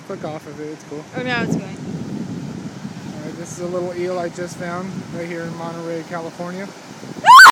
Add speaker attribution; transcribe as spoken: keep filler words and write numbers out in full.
Speaker 1: click off of it. It's cool.
Speaker 2: Oh, now it's going.
Speaker 1: Alright, this is a little eel I just found right here in Monterey, California.